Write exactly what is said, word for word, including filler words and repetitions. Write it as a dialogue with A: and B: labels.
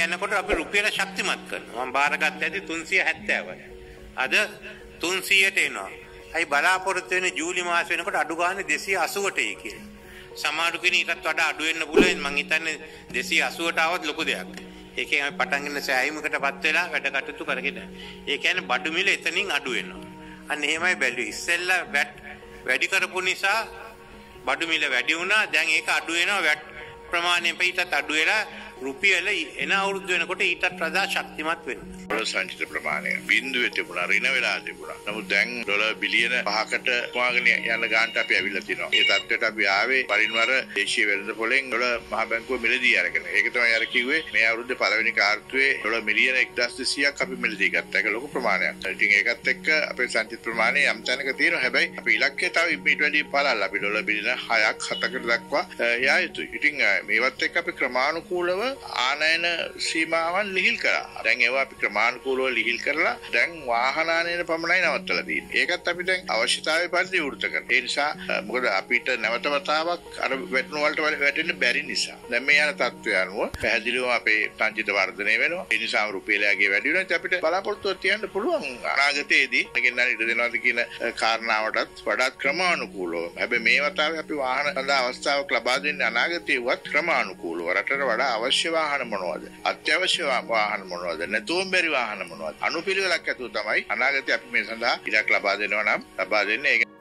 A: යනකොට අපි රුපියල ශක්තිමත් කරනවා. මම බාරගත්ත ඇති තුන්සිය හැත්තෑවයි. අද තුන්සියයට එනවා. අයි බලාපොරොත්තු වෙන ජූලි මාස වෙනකොට අඩු ගානේ දෙසිය අසූවටයි කියලා. සමහරු කෙනෙක් ඊටත් වඩා අඩු වෙන්න පුළුවන්. මං හිතන්නේ දෙසිය අසූවට ආවත් ලොකු දෙයක්. ඒකෙන් අපි පටන් ගන්න සෑහීමකටපත් වෙලා වැඩ කටයුතු කරගෙන. ඒ කියන්නේ බඩු මිල එතනින් අඩු වෙනවා. අන්න එහෙමයි බැලුවේ. ඉස්සෙල්ලා වැට් වැඩි කරපු නිසා බඩු මිල වැඩි වුණා. දැන් ඒක අඩු වෙනවා. වැට් ප්‍රමාණයෙන් ඊටත් අඩු වෙලා රුපියල එන අවුරුදු වෙනකොට ඊටත් වඩා ශක්තිමත් වෙනවා.
B: ඩොලර් සංචිත ප්‍රමාණය බිඳුවේ තිබුණා, ඍණ වෙලා තිබුණා. නමුත් දැන් ඩොලර් බිලියන පහකට වාගෙන යන ගානට අපි ඇවිල්ලා තිනවා. ඒ තත්ත්වයට අපි ආවේ පරිණවර දේශීය වෙළඳපොලෙන් ඩොලර් මහ බැංකුව මිලදී අරගෙන. ඒක තමයි අර කිව්වේ මේ අවුරුද්දේ පළවෙනි කාර්තුවේ ඩොලර් මිලියන එක්දාස් දෙසීයක් අපි මිලදී ගත්තා. ඒක ලොකු ප්‍රමාණයක්. ඉතින් ඒකත් එක්ක අපේ සංචිත ප්‍රමාණය යම් තැනක තියෙනවා. හැබැයි අපි ඉලක්කය තව ඊට වැඩි පළල්. අපි ඩොලර් බිලියන හයක් හතකට දක්වා යා යුතුයි. ඉතින් මේවත් එක්ක අපි ක්‍රමානුකූලව ආනයන සීමාවන් ලිහිල් කරා. දැන් ඒවා අපි ක්‍රමානුකූලව ලිහිල් කරලා දැන් වාහන ආනයන පමණයි නවත්තලා තියෙන්නේ. ඒකත් අපි දැන් අවශ්‍යතාවය පරිදි වෘත කරනවා. ඒ නිසා මොකද අපිට නැවත වතාවක් අර වැටුණු වලට වැටෙන්න බැරි නිසා. දැන් මේ යන තත්ත්වය අනුව පැහැදිලිව අපේ සංචිත වර්ධනය වෙනවා. ඒ නිසා රුපියලයේ වැඩි වෙනවා. අපිට බලාපොරොත්තුවක් තියන්න පුළුවන් අනාගතයේදී ගෙන්නන ඉඩ දෙනවාද කියන කාරණාවටත් වඩාත් ක්‍රමානුකූලව. හැබැයි මේ වතාවේ අපි වාහන සඳහා අවස්ථාවක් ලබා දෙන්නේ අනාගතයේවත් ක්‍රමානුකූලව. රටට වඩා අවශ්‍ය වාහන මොනවද? අත්‍යවශ්‍ය වාහන මොනවද? නැතුවම බැරි වාහන මොනවද? අනුපිළිවෙලක් ඇතුව තමයි අනාගතයේ අපි මේ සඳහා ඉඩක් ලබා දෙනවා නම් ලබා දෙන්නේ.